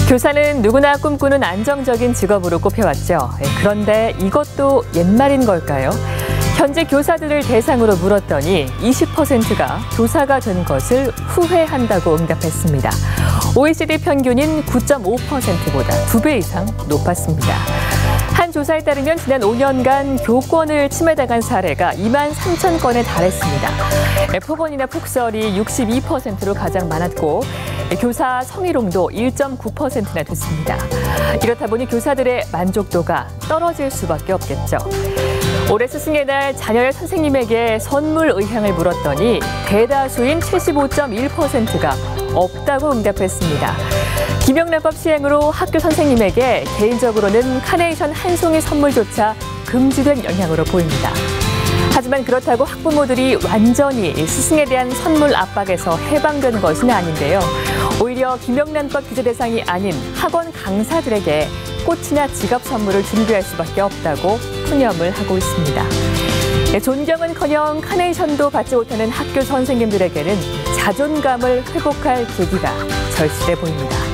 교사는 누구나 꿈꾸는 안정적인 직업으로 꼽혀왔죠. 그런데 이것도 옛말인 걸까요? 현재 교사들을 대상으로 물었더니 20%가 교사가 된 것을 후회한다고 응답했습니다. OECD 평균인 9.5%보다 2배 이상 높았습니다. 한 조사에 따르면 지난 5년간 교권을 침해당한 사례가 2만 3천 건에 달했습니다. 폭언이나 폭설이 62%로 가장 많았고 교사 성희롱도 1.9%나 됐습니다. 이렇다 보니 교사들의 만족도가 떨어질 수밖에 없겠죠. 올해 스승의 날 자녀의 선생님에게 선물 의향을 물었더니 대다수인 75.1%가 없다고 응답했습니다. 김영란법 시행으로 학교 선생님에게 개인적으로는 카네이션 한 송이 선물조차 금지된 영향으로 보입니다. 하지만 그렇다고 학부모들이 완전히 스승에 대한 선물 압박에서 해방되는 것은 아닌데요. 오히려 김영란법 규제 대상이 아닌 학원 강사들에게 꽃이나 지갑 선물을 준비할 수밖에 없다고 푸념을 하고 있습니다. 존경은커녕 카네이션도 받지 못하는 학교 선생님들에게는 자존감을 회복할 계기가 절실해 보입니다.